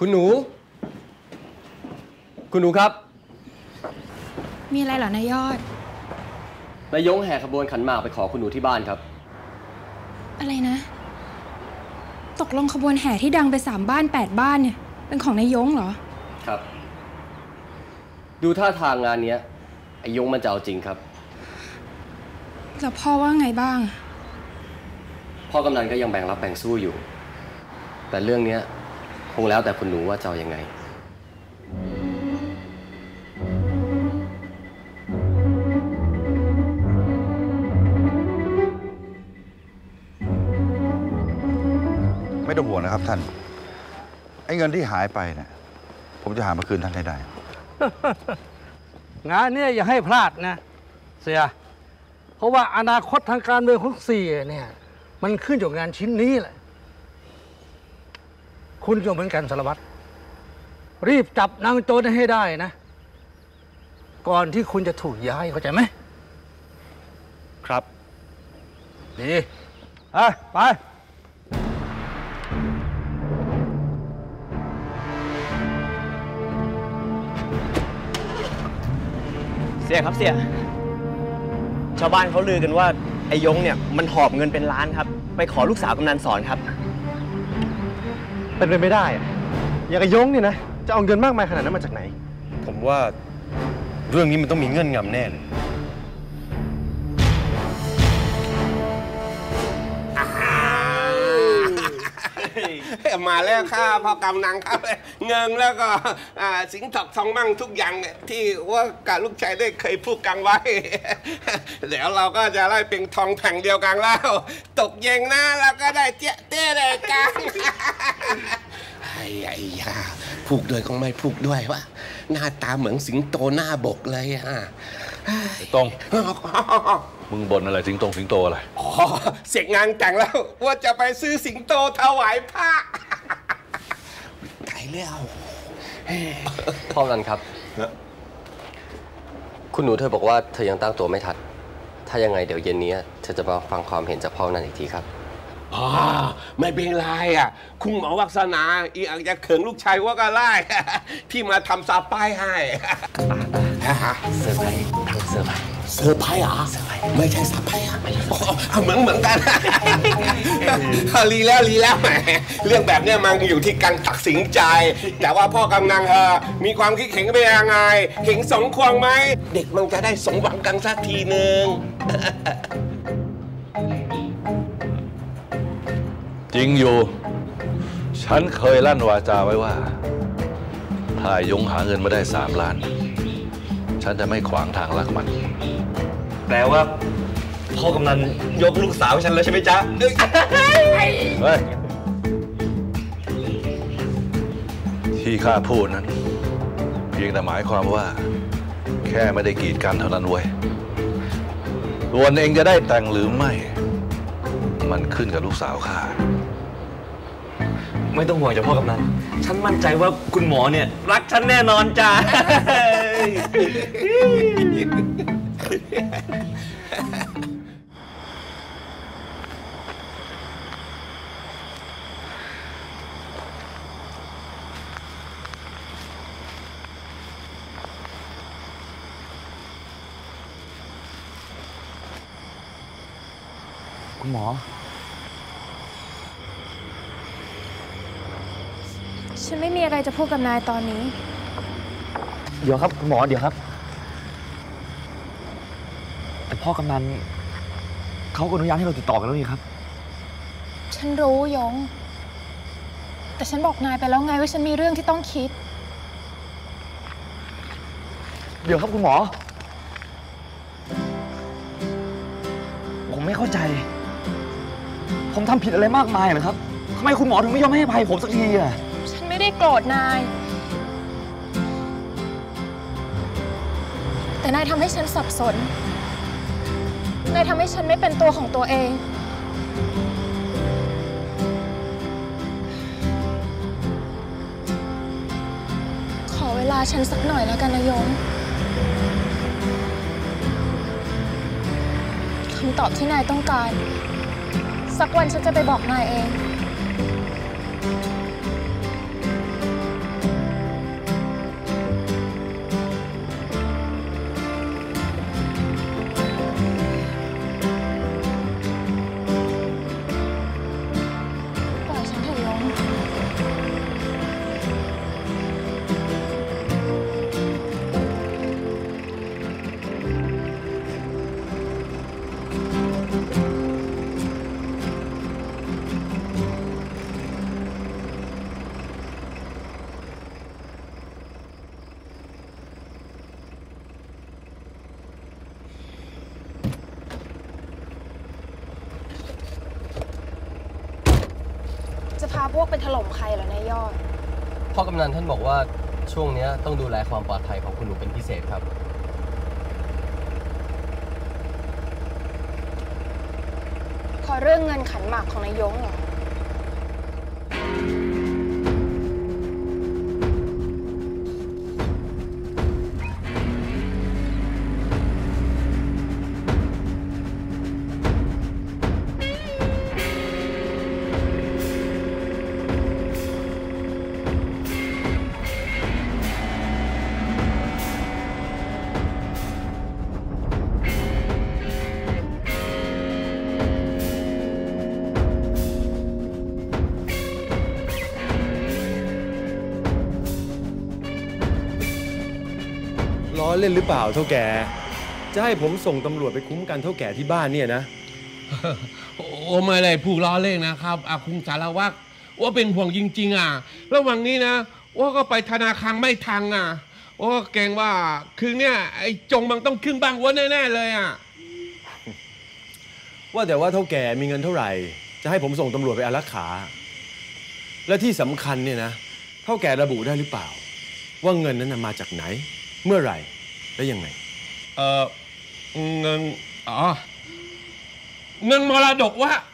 คุณหนูครับมีอะไรเหรอนายยอดนายยงแห่ขบวนขันหมากไปขอคุณหนูที่บ้านครับอะไรนะตกลงขบวนแห่ที่ดังไป3 บ้าน 8 บ้านเนี่ยเป็นของนายยงเหรอครับดูท่าทางงานนี้ไอ้ยงมันจะเอาจริงครับแล้วพ่อว่าไงบ้างพ่อกำนันก็ยังแบ่งรับแบ่งสู้อยู่แต่เรื่องนี้คงแล้วแต่คุณหนูว่าจะเอายังไงไม่ต้องห่วงนะครับท่านไอ้เงินที่หายไปเนี่ยผมจะหามาคืนท่านให้ได้งานนี้อย่าให้พลาดนะเสียเพราะว่าอนาคตทางการเมืองของเสียเนี่ยมันขึ้นอยู่กับงานชิ้นนี้แหละคุณก็เหมือนกันสารวัตรรีบจับนางโจรให้ได้นะก่อนที่คุณจะถูกย้ายเข้าใจไหมครับดีไปเสียครับเสียชาวบ้านเขาลือกันว่าไอ้ยงเนี่ยมันหอบเงินเป็นล้านครับไปขอลูกสาวกำนันสอนครับเป็นไปไม่ได้อะอย่างไอ้ยงเนี่ยนะจะเอาเงินมากมายขนาดนั้นมาจากไหนผมว่าเรื่องนี้มันต้องมีเงื่อนงำแน่เลยมาแล้วค่ะพ่อกำนังครับเงินแล้วก็สิงห์ทองมั่งทุกอย่างที่ว่ากับลูกชายได้เคยพูดกันไว้เดี๋ยวเราก็จะไล่เป็นทองแผงเดียวกันแล้วตกเย็นนะเราก็ได้เต้เลยกันไอ้ยาพูกด้วยก็ไม่พูกด้วยวะหน้าตาเหมือนสิงโตหน้าบกเลยตรงมึงบ่นอะไรสิงโตอะไรเสร็จงานแต่งแล้วว่าจะไปซื้อสิงโตถวายพระไก่เลี้ยวพ่อกันครับคุณหนูเธอบอกว่าเธอยังตั้งตัวไม่ทันถ้ายังไงเดี๋ยวเย็นนี้เธอจะมาฟังความเห็นจากพ่อนั่นอีกทีครับไม่เป็นไรคุณหมอวัฒนาอีอาจจะเขิงลูกชายว่าก็ไล่ที่มาทำซาป้ายให้เซอร์ไพรส์ทั้งเซอร์ไพรส์เซอร์ไพรส์ไม่ใช่ซาป้ายเหมือนกันรีแล้วแหมเรื่องแบบนี้มันอยู่ที่การตัดสินใจแต่ว่าพ่อกำนันมีความคิดเห็นเป็นยังไงเห็นสมควรไหมเด็กมันจะได้สมหวังกันสักทีหนึ่งจริงอยู่ฉันเคยลั่นวาจาไว้ว่าถ้ายงหาเงินมาได้3 ล้านฉันจะไม่ขวางทางรักมันแปลว่าพ่อกำนันยกลูกสาวฉันแล้วใช่ไหมจ๊ะเฮ้ยที่ข้าพูดนั้นเพียงแต่หมายความว่าแค่ไม่ได้กีดกันเท่านั้นเว้ยส่วนเองจะได้แต่งหรือไม่มันขึ้นกับลูกสาวข้าไม่ต้องห่วงจ้ะพ่อกำนันฉันมั่นใจว่าคุณหมอเนี่ยรักฉันแน่นอนจ้ะคุณหมอฉันไม่มีอะไรจะพูดกับนายตอนนี้เดี๋ยวครับคุณหมอเดี๋ยวครับแต่พ่อกำนันเขาอนุญาตให้เราติดต่อกันแล้วนี่ครับฉันรู้ยงแต่ฉันบอกนายไปแล้วไงว่าฉันมีเรื่องที่ต้องคิดเดี๋ยวครับคุณหมอผมไม่เข้าใจผมทำผิดอะไรมากมายเหรอครับทำไมคุณหมอถึงไม่ยอมให้อภัยผมสักทีอ่ะฉันไม่ได้โกรธนายแต่นายทำให้ฉันสับสนนายทำให้ฉันไม่เป็นตัวของตัวเองขอเวลาฉันสักหน่อยแล้วกันนะยงคำตอบที่นายต้องการสักวันฉันจะไปบอกนายเองาพวกไปถล่มใครเหรอนายยอดพ่อกำนันท่านบอกว่าช่วงนี้ต้องดูแลความปลอดภัยของคุณหนูเป็นพิเศษครับพอเรื่องเงินขันหมากของนายยงเหรอล้อเล่นหรือเปล่าเท่าแก่จะให้ผมส่งตำรวจไปคุ้มกันเท่าแก่ที่บ้านเนี่ยนะโอ้ไม่เลยผูกล้อเล่นนะครับคุณสารวัตรว่าเป็นห่วงจริงๆระหว่างนี้นะว่าก็ไปธนาคารไม่ทันว่าเกรงว่าคืนเนี้ยไอ้จงมันต้องขึ้นบ้างว่าแน่ๆเลยว่าแต่ว่าเท่าแก่มีเงินเท่าไหร่จะให้ผมส่งตำรวจไปอารักขาและที่สำคัญเนี่ยนะเท่าแก่ระบุได้หรือเปล่าว่าเงินนั้นมาจากไหนเมื่อไหร่และยังไงเงินเงินมรดกว่า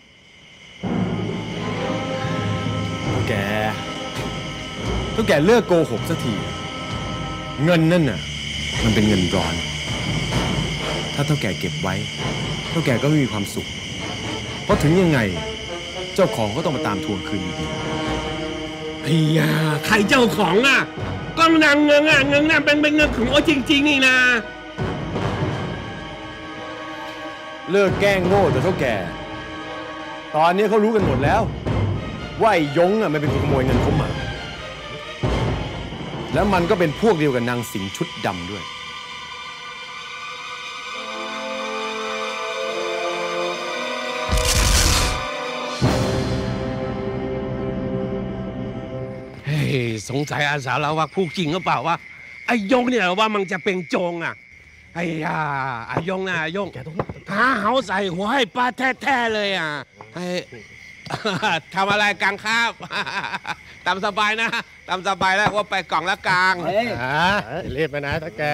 เท่าแก่เลิกโกหกสักทีเงินนั่นน่ะมันเป็นเงินร้อนถ้าเท่าแก่เก็บไว้เท่าแก่ก็ไม่มีความสุขเพราะถึงยังไงเจ้าของก็ต้องมาตามทวงคืนอยู่ดีไอ้ยาใครเจ้าของก็นางเงินเงินน่ะเป็นเงินของโอ้จริงๆนี่นะเลิกแกล้งโง่แต่เท่าแก่ตอนนี้เขารู้กันหมดแล้วว่าไอ้ยงมันเป็นคนขโมยเงินเขามาแล้วมันก็เป็นพวกเดียวกับนางสิงห์ชุดดำด้วยสงสัยอาสาเราว่าพูดจริงหรือเปล่าว่าไอ้ยงเนี่ยว่ามันจะเป็นโจงไอ้ยงไอ้ยงหาเขาใส่หัวให้ป้าแท้ๆเลยไอ้ทำอะไรกลางครับ ตามสบายนะตามสบายแล้วว่าไปกล่องละกลางเรียบไปนะตาแก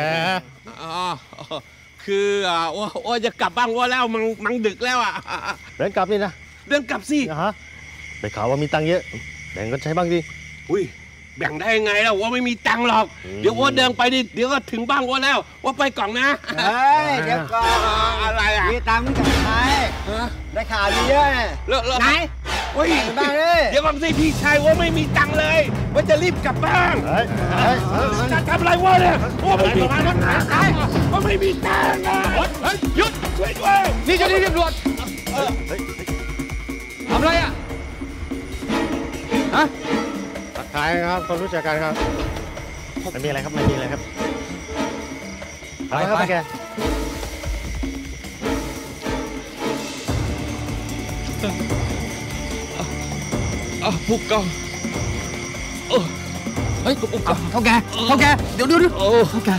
คือว่าจะกลับบ้านว่าแล้วมันดึกแล้วเดินกลับนี่นะเดินกลับสิไปข่าวว่ามีตังค์เยอะแบ่งกันใช้บ้างดิอุ้ยแบ่งได้ไงแล้วว่าไม่มีตังค์หรอกเดี๋ยวว่าเดินไปดิเดี๋ยวก็ถึงบ้านว่าแล้วว่าไปกล่องนะเดี๋ยวก่อนอะไรมีตังค์มึงจะใช้ได้ข่าวดีเยอะไหนเฮ้ยบ้านเลยเดี๋ยวก่อนสิพี่ชายว่าไม่มีตังค์เลยว่าจะรีบกลับบ้านจะทำอะไรวะเนี่ยว่าไม่มีตังค์ว่าไม่มีตังค์หยุดช่วยด้วยนี่เจ้าหน้าที่ตำรวจทำอะไรฮะทักทายครับคนรู้จักกันครับไม่มีอะไรครับไม่มีอะไรครับไปแกผู้กองเฮ้ยเท่าแกเดี๋ยวเท่าแก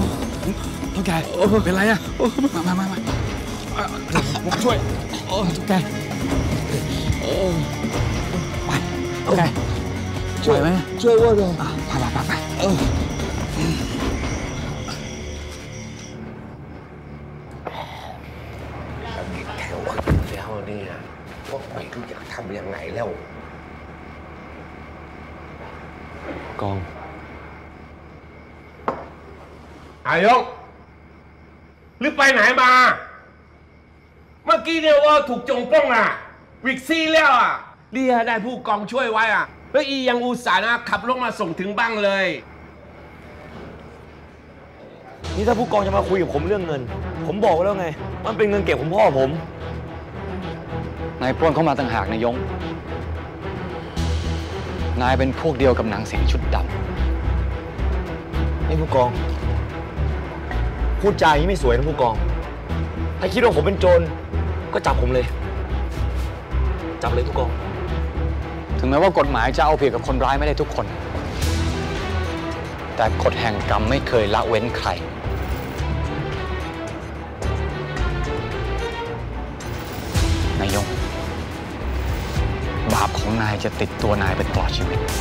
เป็นไรมาผมช่วยเท่าแกไปเท่าแกช่วยไหมช่วยว่าเลยไปแถวแล้วเนี่ยว่าไม่รู้จะทำยังไงแล้วกองอายงหรือไปไหนมาเมื่อกี้เนี่ยว่าถูกจงป้องวิกซี่แล้วเรียได้ผู้กองช่วยไว้แล้วอียังอุตส่าห์นะขับรถมาส่งถึงบ้านเลยนี่ถ้าผู้กองจะมาคุยกับผมเรื่องเงินผมบอกแล้วไงมันเป็นเงินเก็บของพ่อผมนายปล้นเข้ามาต่างหากนายยงนายเป็นพวกเดียวกับนางสิงห์ชุดดำนี่ผู้กองพูดจาอย่างนี้ไม่สวยนะผู้กองถ้าคิดว่าผมเป็นโจรก็จับผมเลยจับเลยผู้กองถึงแม้ว่ากฎหมายจะเอาผิดกับคนร้ายไม่ได้ทุกคนแต่กฎแห่งกรรมไม่เคยละเว้นใครนายยงบาปของนายจะติดตัวนายไปตลอดชีวิต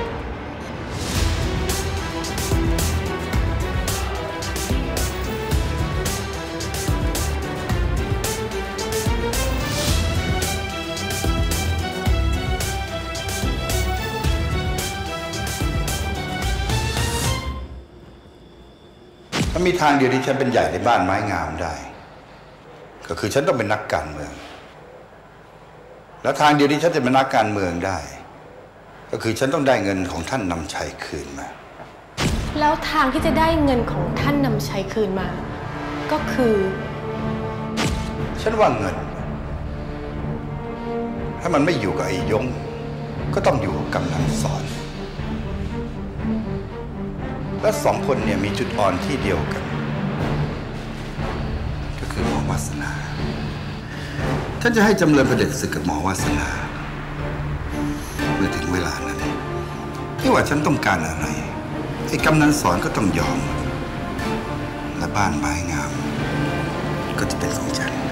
มันมีทางเดียวที่ฉันเป็นใหญ่ในบ้านไม้งามได้ก็คือฉันต้องเป็นนักการเมืองแล้วทางเดียวที่ฉันจะเป็นนักการเมืองได้ก็คือฉันต้องได้เงินของท่านนำชัยคืนมาแล้วทางที่จะได้เงินของท่านนำชัยคืนมาก็คือฉันว่าเงินถ้ามันไม่อยู่กับไอ้ยงก็ต้องอยู่กับกำนันสอนและสองคนเนี่ยมีจุดอ่อนที่เดียวกันก็คือหมอวาสนาท่านจะให้จำเริญประเด็จศึกกับหมอวาสนาเมื่อถึงเวลานั้นไม่ว่าฉันต้องการอะไรไอ้กำนันสอนก็ต้องยอมและบ้านไม้งามก็จะเป็นของฉัน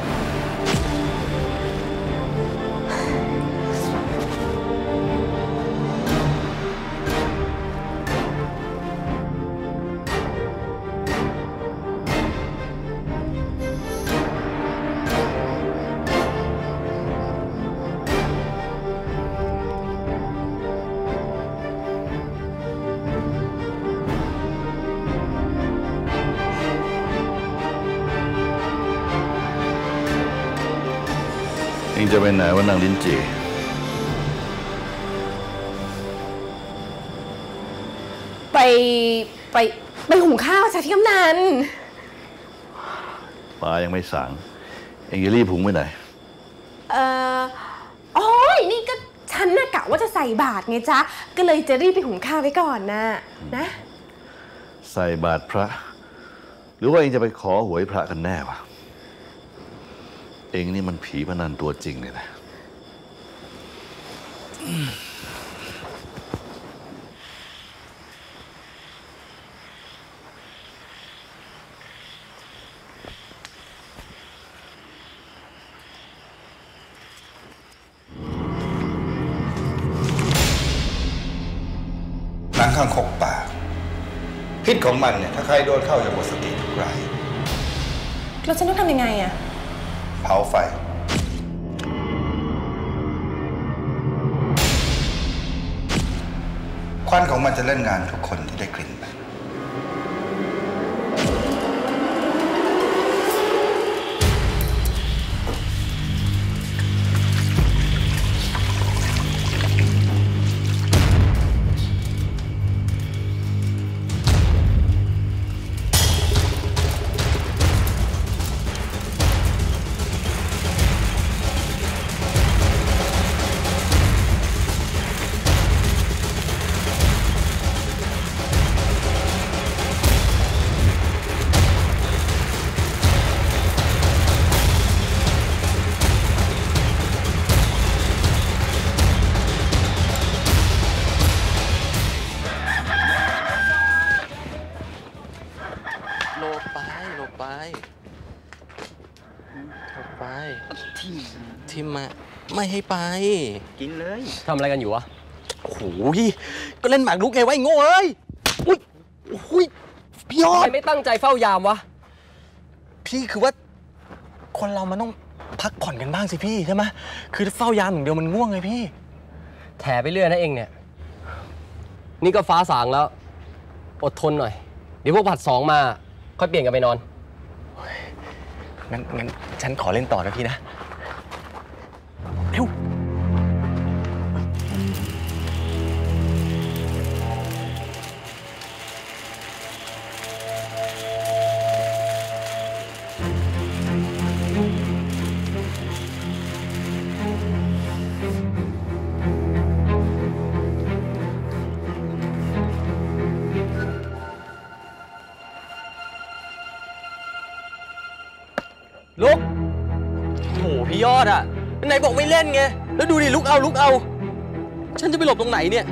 เองจะไปไหนวะนางลิ้นจี่ไปหุงข้าวจ้ะพี่กำนันปลายังไม่สั่งเองจะรีบหุงไปไหนโอ้ยนี่ก็ฉันน่ะกะว่าจะใส่บาตรไงจ๊ะก็เลยจะรีบไปหุงข้าวไว้ก่อนนะใส่บาตรพระหรือว่าเองจะไปขอหวยพระกันแน่วะเองนี่มันผีพนันตัวจริงเลยนะหนังข้างคกป่าพิษของมันเนี่ยถ้าใครโดนเข้าจะหมดสติทุกรายแล้วฉันต้องทำยังไงอะเผาไฟควันของมันจะเล่นงานทุกคนที่ได้กลิ่นมันทิมมาไม่ให้ไปกินเลยทำอะไรกันอยู่วะโอ้โหก็เล่นหมากรุกไงวะไอ้โง่เอ้ยอุ้ยพี่ยอดไม่ตั้งใจเฝ้ายามวะพี่คือว่าคนเรามันต้องพักผ่อนกันบ้างสิพี่ใช่ไหมคือเฝ้ายามอย่างเดียวมันง่วงไงพี่แถไปเรื่อยนะเองเนี่ยนี่ก็ฟ้าสางแล้วอดทนหน่อยเดี๋ยวพวกผัดสองมาค่อยเปลี่ยนกันไปนอนงั้นฉันขอเล่นต่อนะพี่นะเร็วลุกโหพี่ยอดอ่ะไหนบอกไม่เล่นไงแล้วดูดิลุกเอาฉันจะไปหลบตรงไหนเนี่ย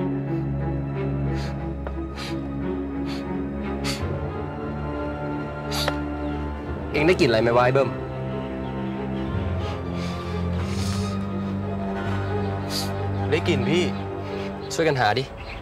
เองได้กลิ่นอะไรไหมวะไอ้เบิ้มได้กลิ่นพี่ ช่วยกันหาดิ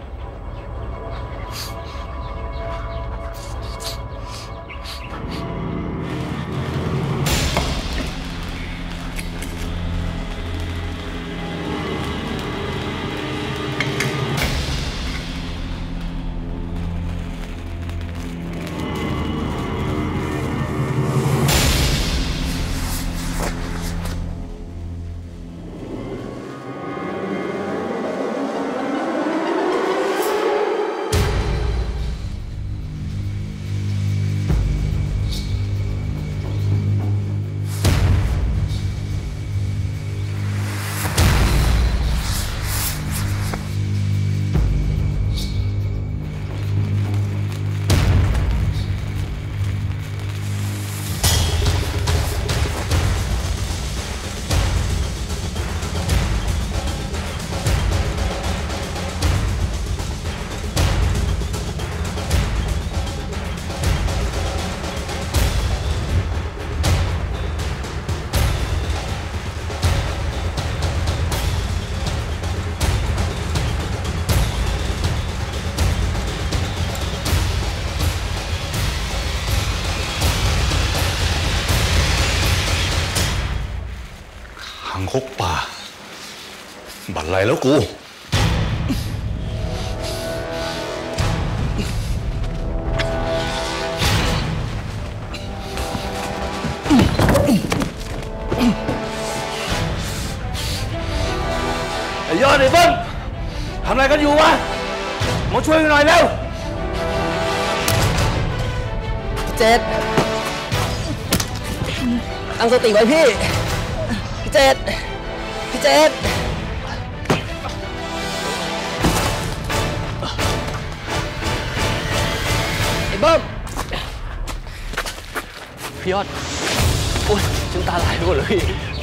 ขังคกป่า บันไลแล้วกูไอ้ยอดไอ้เบิ้ลทำอะไรกันอยู่วะมาช่วยกันหน่อยเร็วเจ็ดตั้งสติไว้พี่เจ็ดพี่เจ็ดไอ้เบิ้มพี่ยอด โอ๊ยฉันตาลายไปหมดเลยพี่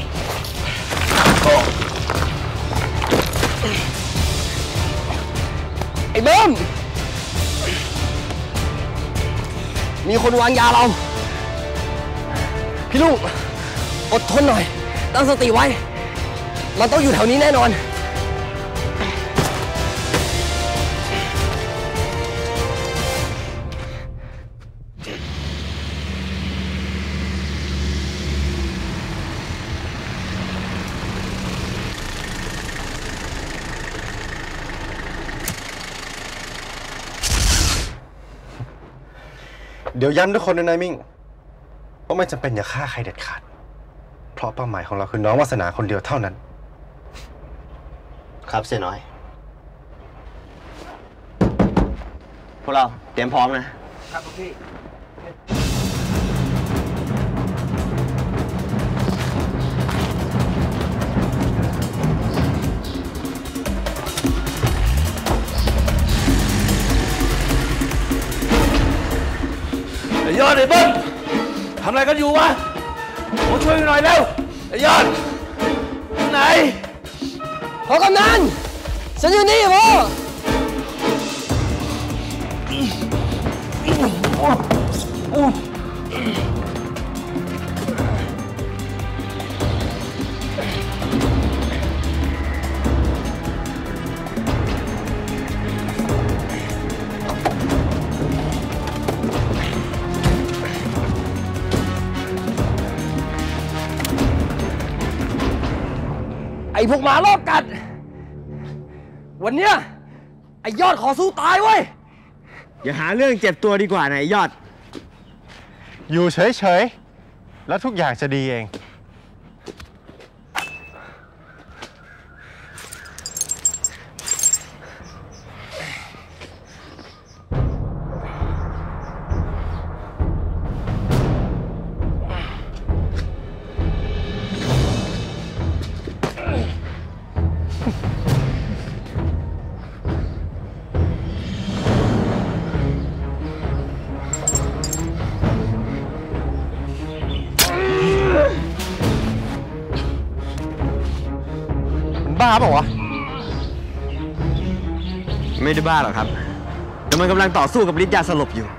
ไอ้เบิ้มมีคนวางยาเรา พี่ลูกอดทนหน่อยตั้งสติไว้มันต้องอยู่แถวนี้แน่นอนเดี๋ยวย้ำทุกคนด้วยนะมิ่งว่าไม่จำเป็นอย่าฆ่าใครเด็ดขาดเพราะเป้าหมายของเราคือน้องวาสนาคนเดียวเท่านั้นครับเสียน้อยพวกเราเตรียมพร้อมนะครับพี่ไอ้ยอดไอ้เบิ้ลทำอะไรกันอยู่วะมาช่วยกันหน่อยเร็วไอ้ยอดไหนพ่อกำนันฉันอยู่นี่พ่อไอ้พวกหมาลอบกัดวันเนี้ยไอ้ยอดขอสู้ตายเว้ยอย่าหาเรื่องเจ็บตัวดีกว่านะไอ้ยอดอยู่เฉยๆแล้วทุกอย่างจะดีเองบ้าเปล่าวะไม่ได้บ้าหรอกครับแต่มันกำลังต่อสู้กับฤทธิ์ยาสลบอยู่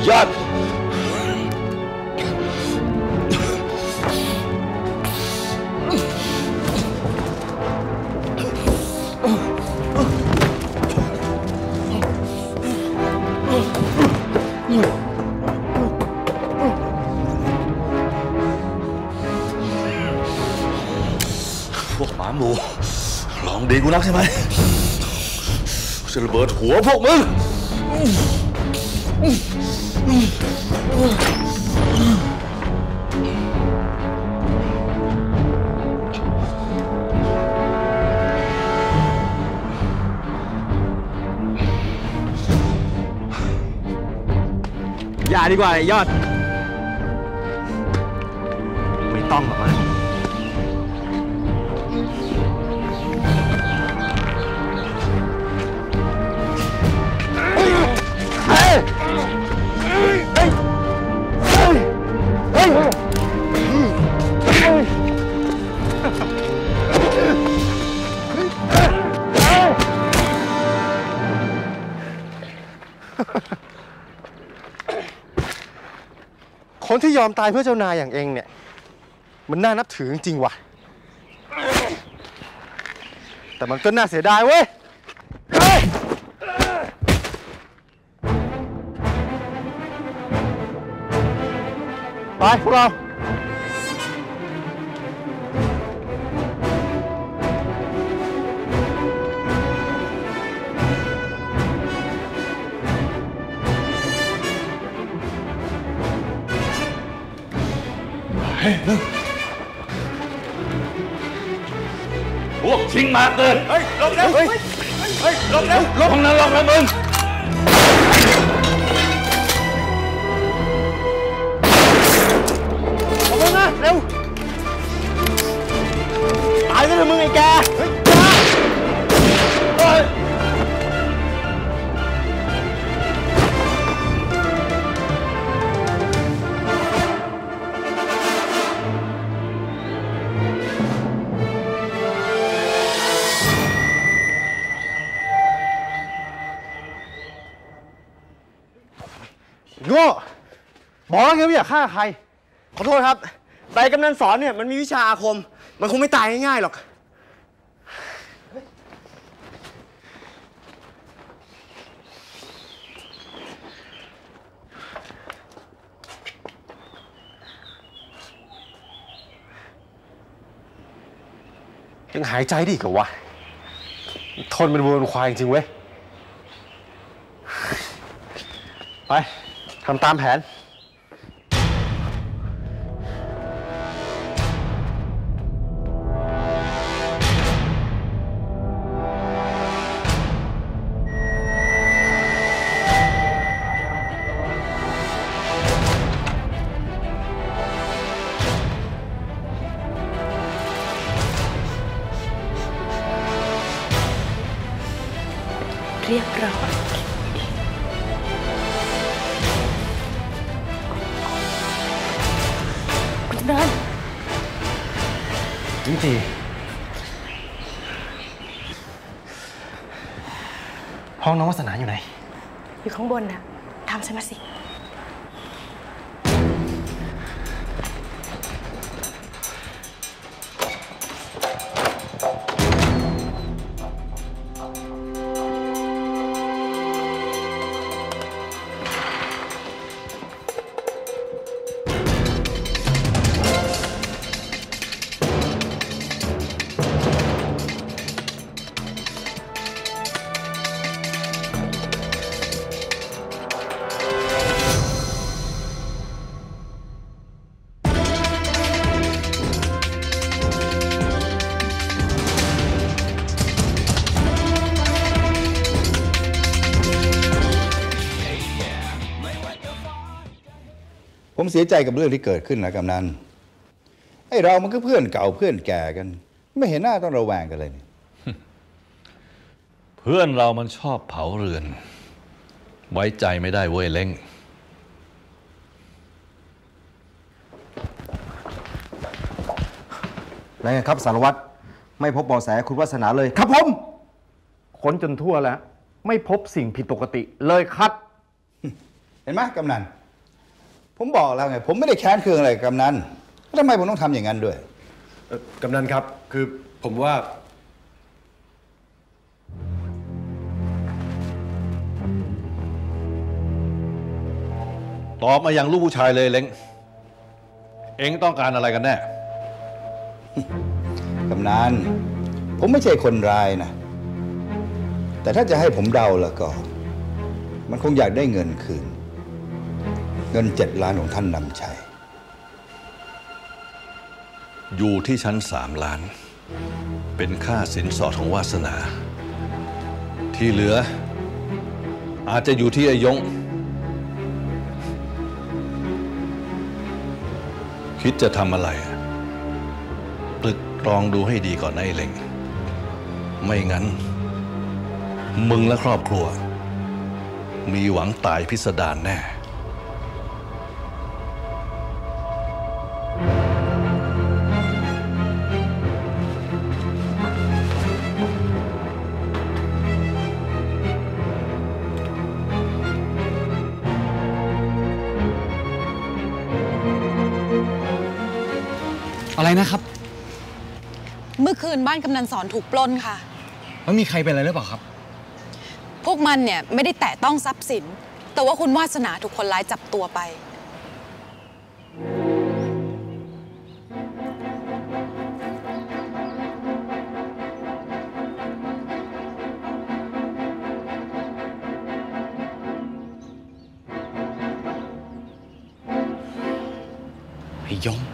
ยอดพวกหมาหมูลองดีกูนักใช่ไหมจะระเบิดหัวพวกมึงอย่าดีกว่าไอ้ยอด ไม่ต้องหรอกมั้งคนที่ยอมตายเพื่อเจ้านายอย่างเองเนี่ยมันน่านับถือจริงๆว่ะแต่มันก็น่าเสียดายเว้ยไปพวกเราพวกชิงมาเกินเฮ้ยลงเร็วเฮ้ยลงเร็วลงนั้นลงแล้วมึงลงนะเร็วตายไปเลยมึงไอ้แกเฮ้ยโง่บอกแล้วไงไม่อยากฆ่าใครขอโทษครับแต่กำนันสอนเนี่ยมันมีวิชาอาคมมันคงไม่ตายง่ายๆหรอกยังหายใจได้อีกเหรอวะทนเป็นวัวเป็นควายจริงๆเว้ยไปทำตามแผนเรียบร้อยคุณจำเริญจริงๆห้องน้องวาสนาอยู่ไหนอยู่ข้างบนน่ะตามฉันมาสิผมเสียใจกับเรื่องที่เกิดขึ้นนะกำนันไอ้เรามันก็เพื่อนเก่าเพื่อนแก่กันไม่เห็นหน้าต้องระแวงกันเลยเพื่อนเรามันชอบเผาเรือนไว้ใจไม่ได้เว้ยเล้งแล้วไงครับสารวัตรไม่พบเบาะแสคุณวาสนาเลยครับผมค้นจนทั่วแล้วไม่พบสิ่งผิดปกติเลยครับเห็นไหมกำนันผมบอกแล้วไงผมไม่ได้แค้นเคืองอะไรกับกำนันทำไมผมต้องทำอย่างนั้นด้วยกำนันครับคือผมว่าตอบมาอย่างลูกผู้ชายเลยเล้งเอ็งต้องการอะไรกันแน่กำนันผมไม่ใช่คนร้ายนะแต่ถ้าจะให้ผมเดาแล้วก็มันคงอยากได้เงินคืนเงิน7 ล้านของท่านนำชัยอยู่ที่ชั้น3 ล้านเป็นค่าสินสอดของวาสนาที่เหลืออาจจะอยู่ที่ไอ้ยงคิดจะทำอะไรตรึกตรองดูให้ดีก่อนนะไอ้เล็งไม่งั้นมึงและครอบครัวมีหวังตายพิสดารแน่อะไรนะครับเมื่อคืนบ้านกำนันสอนถูกปล้นค่ะแล้วมีใครเป็นอะไรหรือเปล่าครับพวกมันเนี่ยไม่ได้แตะต้องทรัพย์สินแต่ว่าคุณวาสนาถูกคนร้ายจับตัวไปไอ้ยง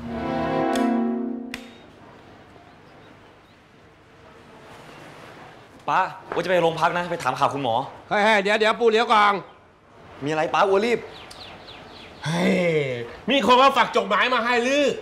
ป้าว่าจะไปโรงพักนะไปถามข่าวคุณหมอเฮ้ยเดี๋ยวปูเลี้ยวก่อนมีอะไรป้าวัวรีบเฮ้ยมีคนมาฝากจดหมายมาให้ลือ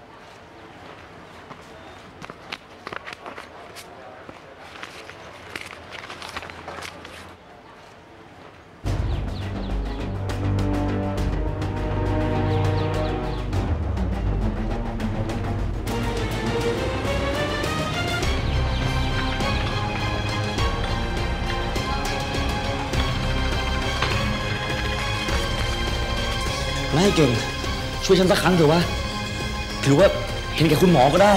ไม่เก่งช่วยฉันสักครั้งเถอะวะถือว่าเห็นแก่คุณหมอก็ได้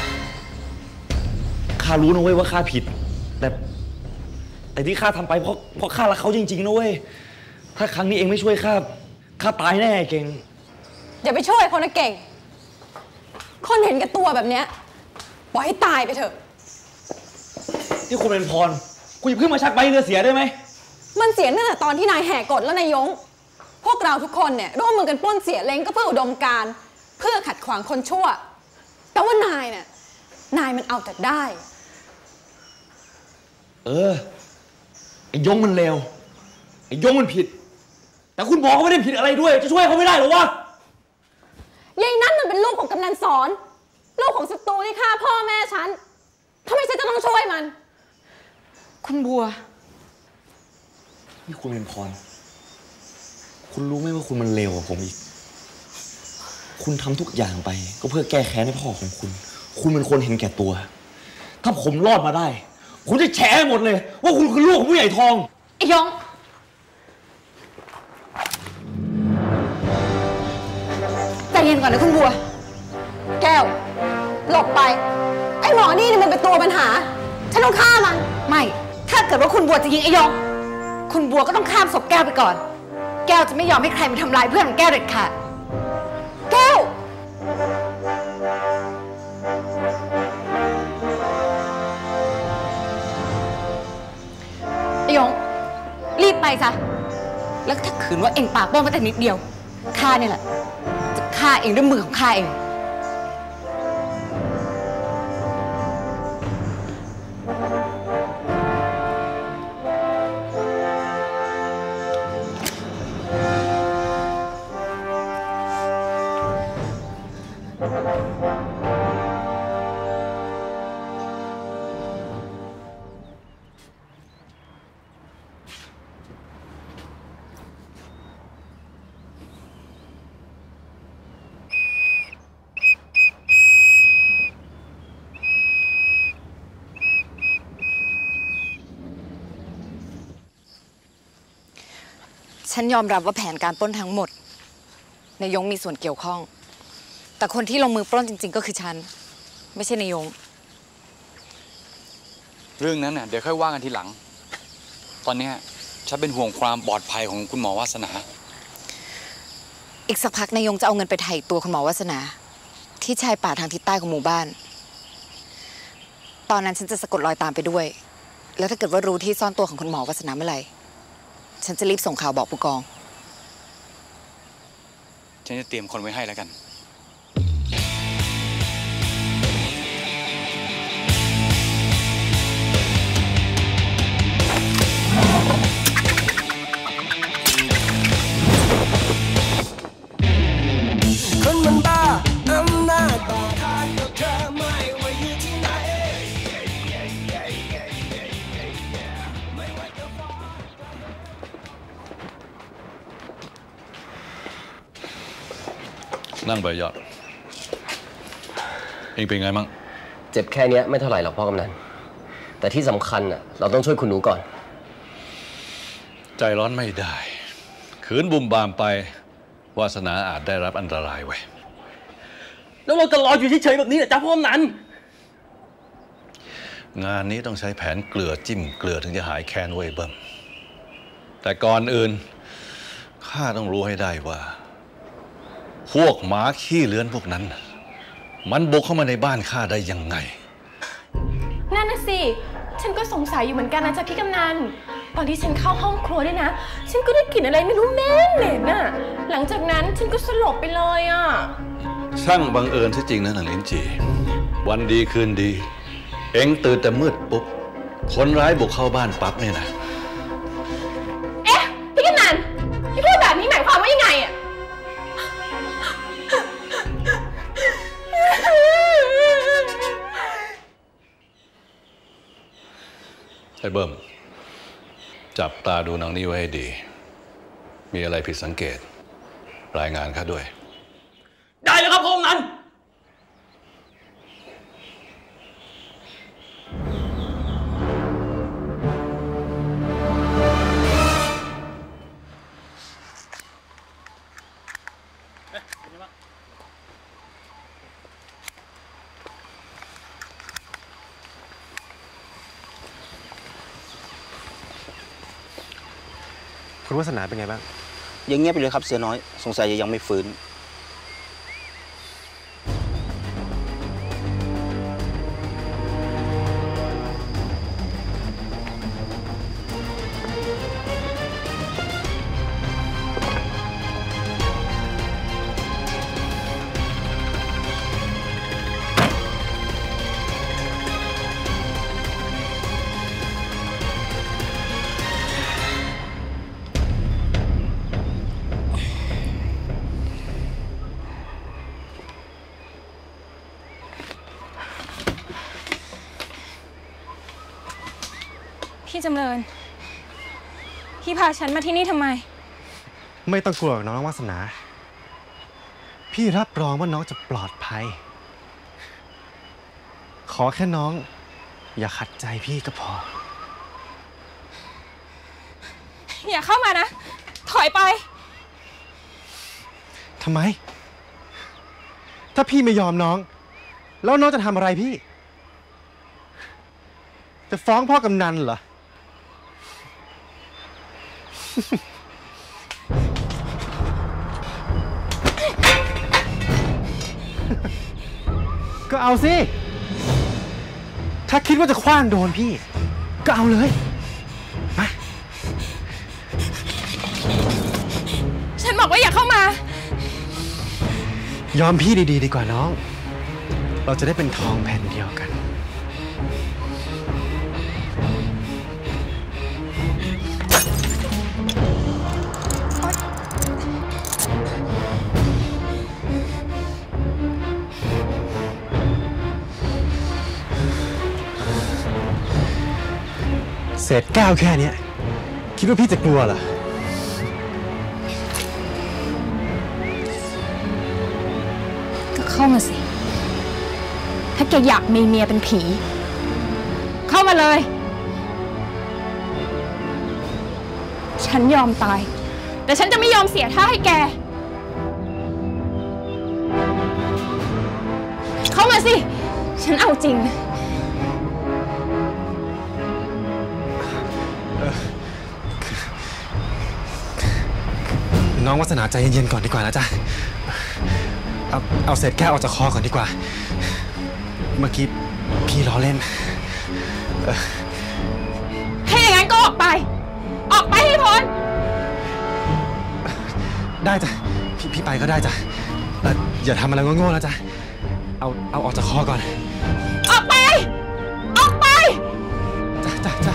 ข้ารู้นะเว้ยว่าข้าผิดแต่ที่ข้าทำไปเพราะข้ารักเขาจริงๆนะเว้ยถ้าครั้งนี้เองไม่ช่วยข้าตายแน่เก่งอย่าไปช่วยคนนะเก่งคนเห็นแก่ตัวแบบเนี้ยปล่อยให้ตายไปเถอะที่คุณเป็นพรคุณอย่าเพิ่งมาชักใบเรือเสียได้ไหมมันเสียตั้งแต่ตอนที่นายแหกกฎแล้วนายยงพวกเราทุกคนเนี่ยร่วมมือกันปล้นเสียเล้งก็เพื่ออุดมการณ์เพื่อขัดขวางคนชั่วแต่ว่านายเนี่ยนายมันเอาแต่ได้ไอ้ยงมันเลวไอ้ยงมันผิดแต่คุณหมอก็ไม่ได้ผิดอะไรด้วยจะช่วยเขาไม่ได้หรอวะยายนั่นมันเป็นลูกของกำนันสอนลูกของศัตรูที่ฆ่าพ่อแม่ฉันทำไมฉันจะต้องช่วยมันคุณบัวนี่คุณเป็นพรคุณรู้ไหมว่าคุณมันเลวกว่าผมอีกคุณทำทุกอย่างไปก็เพื่อแก้แค้นให้พ่อของคุณเป็นคนเห็นแก่ตัวถ้าผมรอดมาได้คุณจะแฉหมดเลยว่าคุณคือลูกของผู้ใหญ่ทองไอ้ยงใจเย็นก่อนนะคุณบัวแก้วหลบไปไอ้หมอนี่มันเป็นตัวปัญหาฉันต้องฆ่ามันไม่ถ้าเกิดว่าคุณบัวจะยิงไอ้ยงคุณบัวก็ต้องข้ามศพแก้วไปก่อนแก้วจะไม่ยอมให้ใครมาทำลายเพื่อนของแก้วเด็ดขาดแก้วไอ้ยงรีบไปซะแล้วถ้าขืนว่าเอ็งปากโป้งแม้แต่นิดเดียวข้าเนี่ยแหละจะฆ่าเอ็งด้วยมือของข้าเองฉันยอมรับว่าแผนการปล้นทั้งหมดนายยงมีส่วนเกี่ยวข้อง แต่คนที่ลงมือปล้นจริงๆก็คือฉันไม่ใช่นายยงเรื่องนั้นน่ะเดี๋ยวค่อยว่ากันทีหลังตอนนี้ฉันเป็นห่วงความปลอดภัยของคุณหมอวาสนาอีกสักพักนายยงจะเอาเงินไปไถ่ตัวคุณหมอวาสนาที่ชายป่าทางทิศใต้ของหมู่บ้านตอนนั้นฉันจะสะกดรอยตามไปด้วยแล้วถ้าเกิดว่ารู้ที่ซ่อนตัวของคุณหมอวาสนาเมื่อไหร่ฉันจะรีบส่งข่าวบอกผู้กองฉันจะเตรียมคนไว้ให้แล้วกันคนมันบ้าอำนาจต่อทานกับเธอไม่ว่าอยู่ที่ไหนนั่งไปยอดเองเป็นไงมั่งเจ็บแค่นี้ไม่เท่าไหร่หรอกพ่อกำนันแต่ที่สำคัญน่ะเราต้องช่วยคุณหนูก่อนใจร้อนไม่ได้ขืนบุ่มบามไปวาสนาอาจได้รับอันตรายไว้แล้วเราจะรออยู่เฉยๆแบบนี้เหรอจ๊ะพ่อกำนันงานนี้ต้องใช้แผนเกลือจิ้มเกลือถึงจะหายแค้นไว้เบิ่มแต่ก่อนอื่นข้าต้องรู้ให้ได้ว่าพวกหมาขี้เลื้อนพวกนั้นมันบุกเข้ามาในบ้านข้าได้ยังไงนั่นน่ะสิฉันก็สงสัยอยู่เหมือนกันนะจ๊ะพี่กำนันตอนที่ฉันเข้าห้องครัวด้วยนะฉันก็ได้กลิ่นอะไรไม่รู้เหม็นน่ะหลังจากนั้นฉันก็สลบไปเลยอ่ะช่างบังเอิญซะจริงนะนางลิ้นจีวันดีคืนดีเอ็งตื่นแต่มืดปุ๊บคนร้ายบุกเข้าบ้านปั๊บเนี่ยนะเอ๊ะพี่กำนันพี่พูดแบบนี้หมายความว่ายังไงอ่ะไอ้เบิ้มจับตาดูนางนี้ไว้ให้ดีมีอะไรผิดสังเกตรายงานข้าด้วยได้เลยครับพ่อกำนันคุณวาสนาเป็นไงบ้างยังเงียบไปเลยครับเสือน้อยสงสัยยังไม่ฟื้นพี่จำเริญพี่พาฉันมาที่นี่ทำไมไม่ต้องกลัวน้องวาสนาพี่รับรองว่าน้องจะปลอดภัยขอแค่น้องอย่าขัดใจพี่ก็พออย่าเข้ามานะถอยไปทำไมถ้าพี่ไม่ยอมน้องแล้วน้องจะทำอะไรพี่จะฟ้องพ่อกำนันเหรอก็เอาสิถ้าคิดว่าจะขว้างโดนพี่ก็เอาเลยมาฉันบอกว่าอย่าเข้ามายอมพี่ดีๆดีกว่าน้องเราจะได้เป็นทองแผ่นเดียวกันเศษก้าวแค่นี้คิดว่าพี่จะกลัวเหรอก็เข้ามาสิถ้าแกอยากมีเมียเป็นผีเข้ามาเลยฉันยอมตายแต่ฉันจะไม่ยอมเสียท่าให้แกสิ ฉันเอาจริงนะน้องวาสนาใจเย็นๆก่อนดีกว่านะจ๊ะเอาเศษแก้วออกจากคอก่อนดีกว่า เมื่อกี้พี่ล้อเล่นถ้าอย่างนั้นก็ออกไปให้พ้นได้จ้ะพี่ไปก็ได้จ้ะอย่าทำอะไรโง่ๆนะจ๊ะเอาออกจากคอก่อนออกไปจ้ะ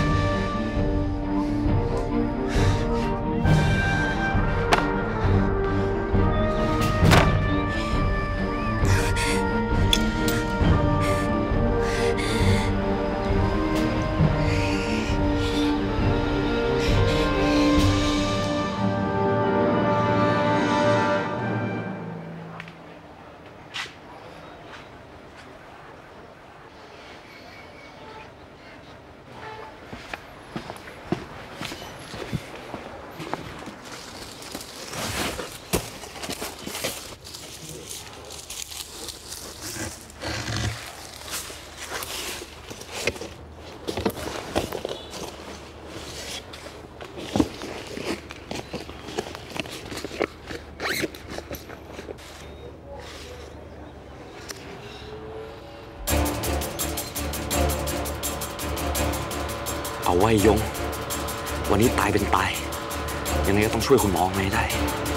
เอาไว้ยงวันนี้ตายเป็นตายยังไงก็ต้องช่วยคุณหมอไม่ได้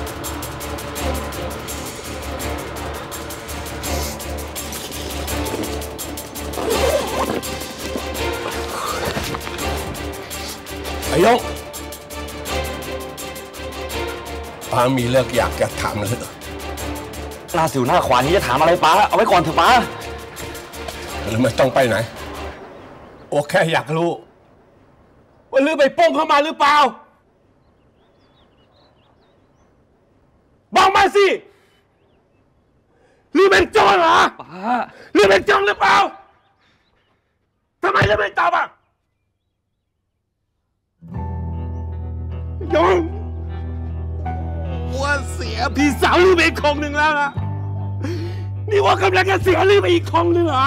ไอ้ยงป้ามีเรื่องอยากจะถามเลยหน้าสิวหน้าขวานนี้จะถามอะไรป้าเอาไว้ก่อนเถอะป้าหรือไม่ต้องไปไหนโอแค่อยากรู้ว่าลือไปป้งเข้ามาหรือเปล่าบอกมาสิลือเป็นโจรเหรอลือเป็นโจรหรือเปล่าทำไมลือไม่ตอบอ่ะยงว่าเสียพี่สาวลือไปอีกคนหนึ่งแล้วนะนี่ว่ากำลังจะเสียลือไปอีกคนหนึ่งเหรอ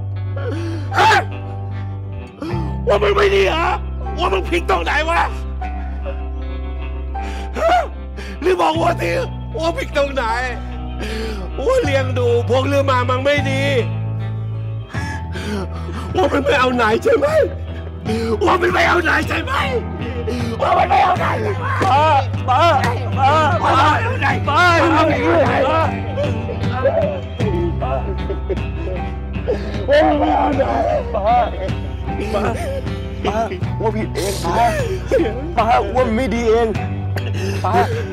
ว่ามึงไม่ดีเหรอว่ามึงผิดตรงไหนวะหรือบอกว่าทีว่าผิดตรงไหนว่าเลี้ยงดูพวกเรือมามันไม่ดีว่ามันไม่เอาไหนใช่ไหมว่ามันไม่เอาไหนใช่ไหมว่ามันไม่เอาไหนป้าเอาไหนป้าเอาไหนว่าไม่เอาไหนป้าว่าผิดเองป้าว่าไม่ดีเองป้า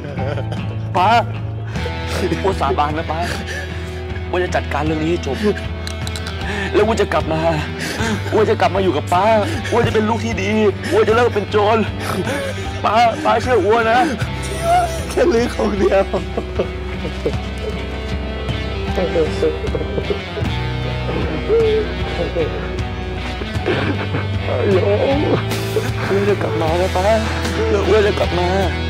ว่าสาบานนะป้าว่าจะจัดการเรื่องนี้ให้จบแล้วว่าจะกลับมาอยู่กับป้าว่าจะเป็นลูกที่ดีว่าจะเลิกเป็นโจรป้าเชื่อวัวนะแค่ลือของเดียวโยมเพื่อจะกลับมานะป้าเพื่อจะกลับมา